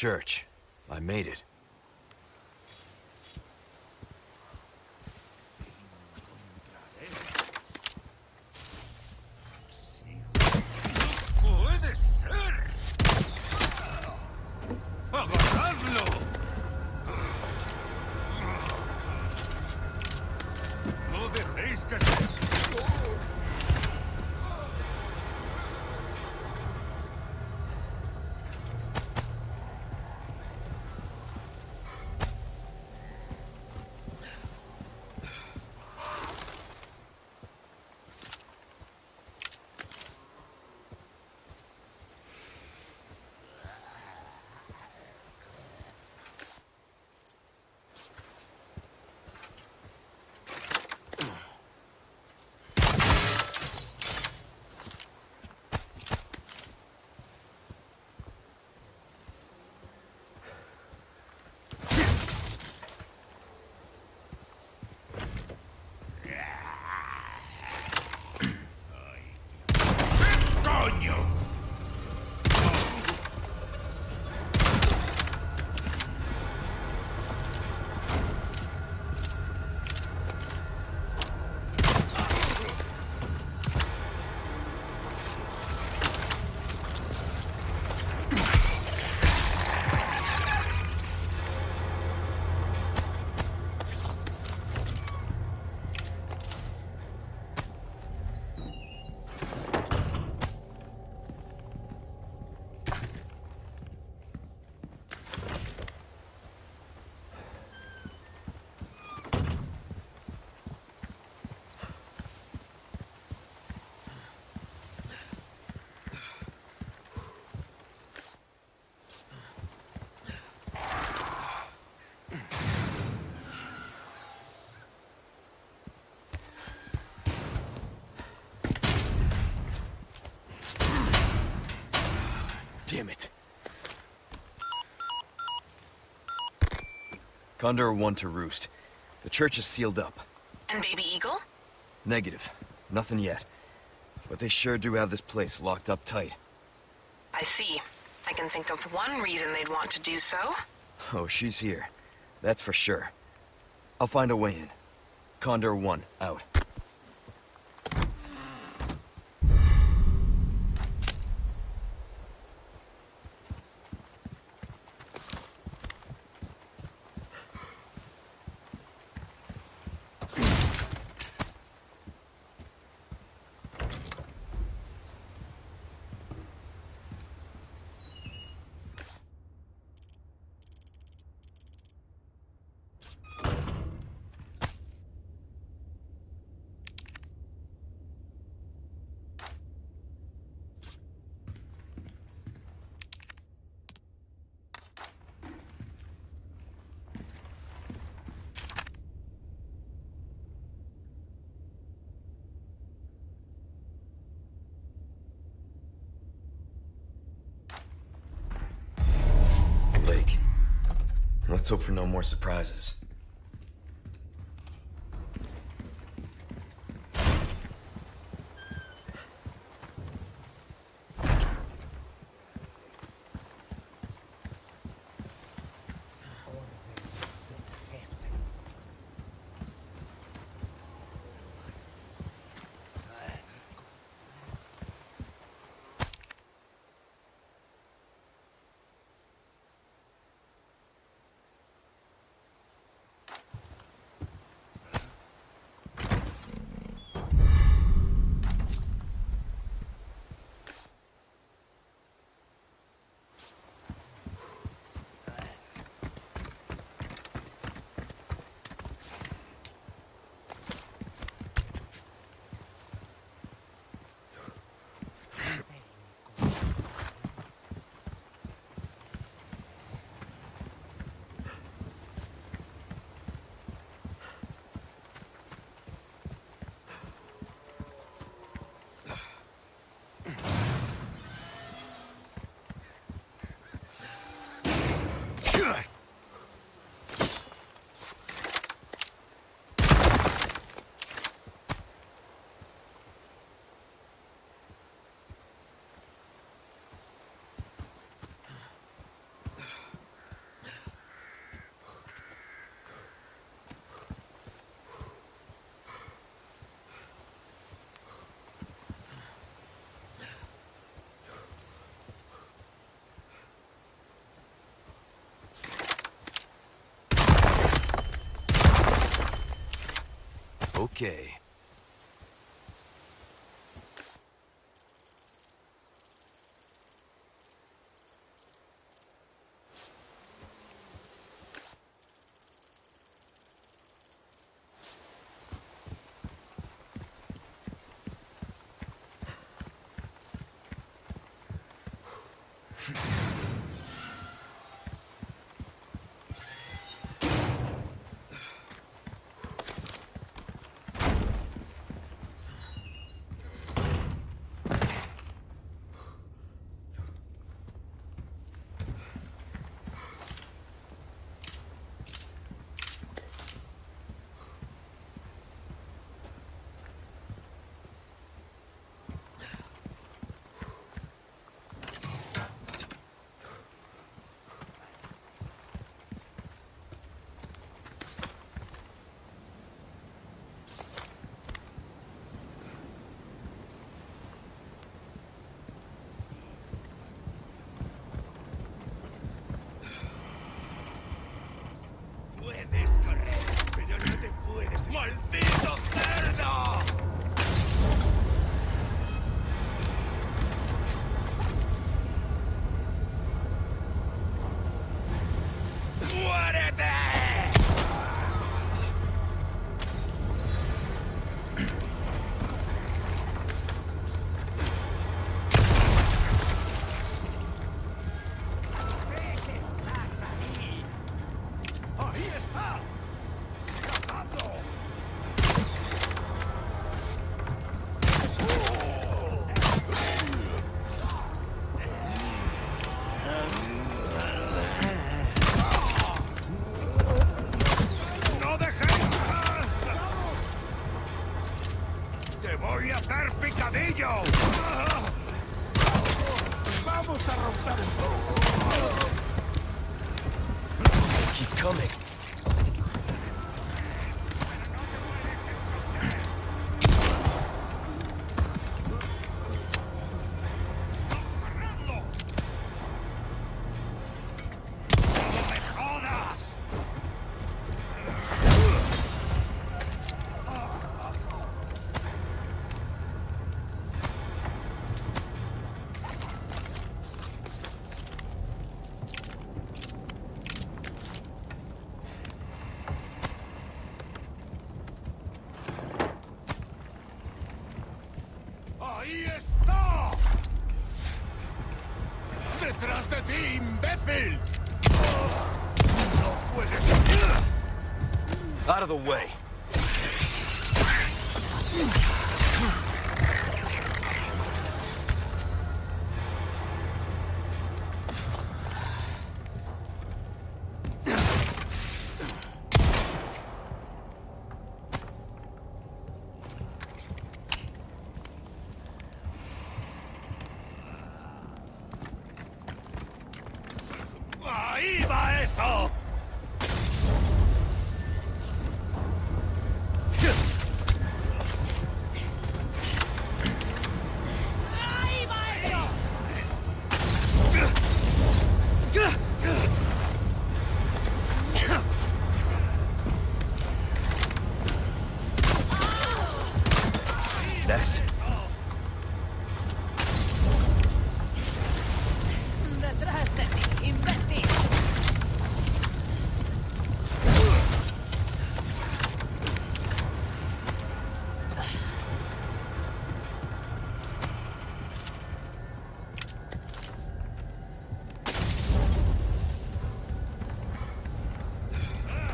church. I made it. ¡Puede ser! ¡Agarradlo! ¡No dejéis que se... Damn it. Condor 1 to Roost. The church is sealed up. And Baby Eagle? Negative. Nothing yet. But they sure do have this place locked up tight. I see. I can think of one reason they'd want to do so. Oh, she's here. That's for sure. I'll find a way in. Condor 1, out. Lake. Let's hope for no more surprises. Okay. Puedes correr, pero no te puedes... ¡Maldito cerdo! ¡Muérete! ¡Ahí está! ¡Cazadlo! ¡No dejéis! ¡Te voy a hacer picadillo! ¡Vamos a romper esto! Keep coming. ¡No me jodas! ¡Ahí está! ¡Detrás de ti, imbécil! ¡No puedes! Out of the way. ¡Ahí va eso! Next. Detrás de ti, imbécil.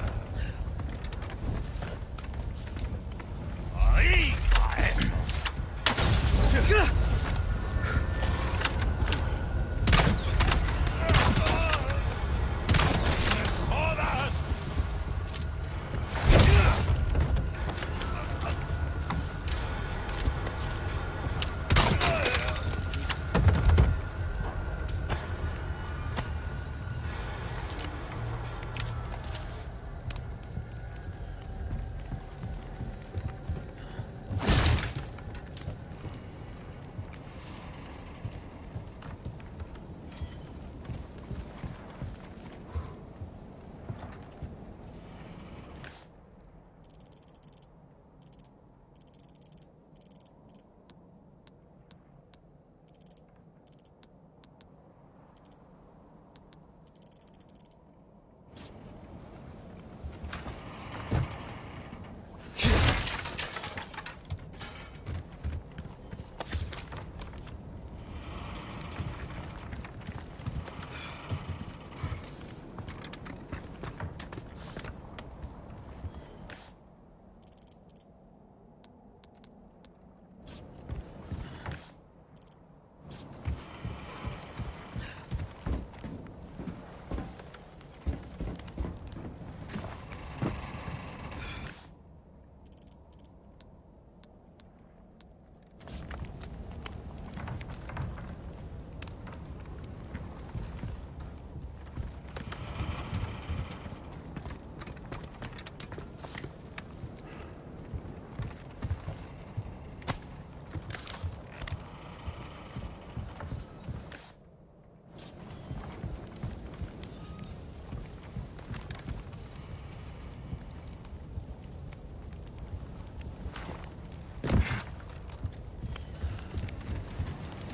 ¡Ahí va eso!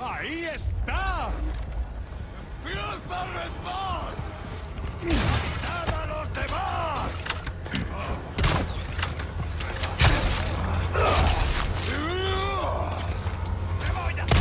¡Ahí está! ¡Empieza a rezar! ¡Avisad a los demás! ¡Me voy a...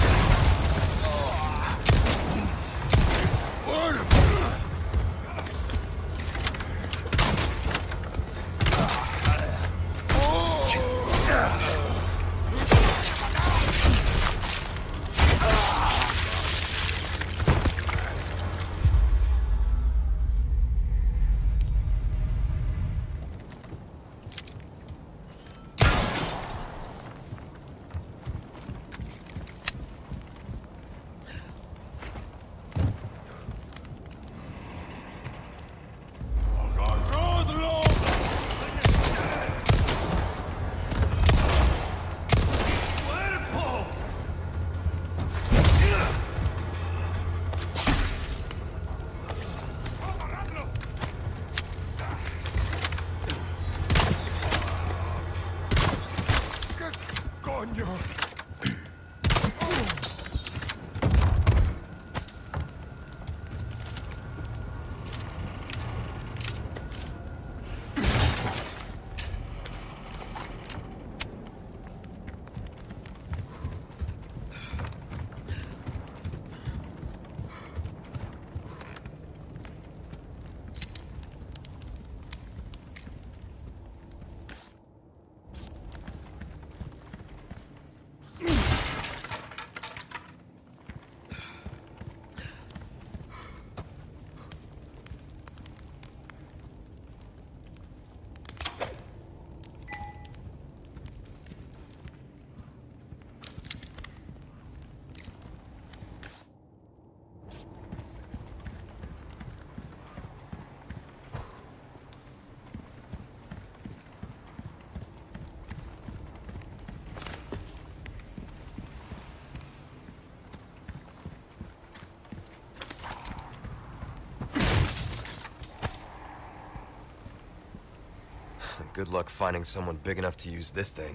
Good luck finding someone big enough to use this thing.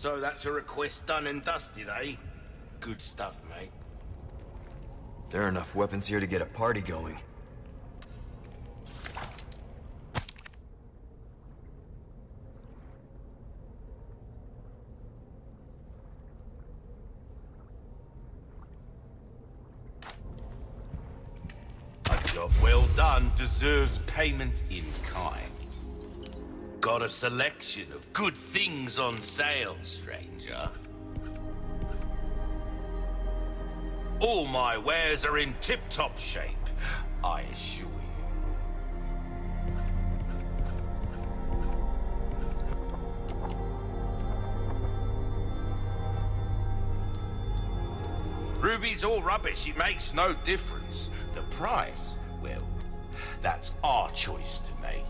So that's a request done and dusted, eh? Good stuff, mate. There are enough weapons here to get a party going. A job well done deserves payment in kind. Got a selection of good things on sale, stranger. All my wares are in tip-top shape, I assure you. Ruby's all rubbish, it makes no difference. The price, well, that's our choice to make.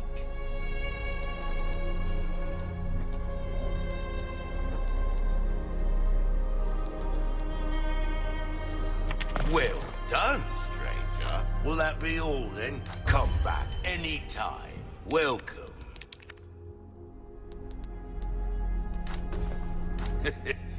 Well done, stranger. Will that be all then? Come back anytime. Welcome.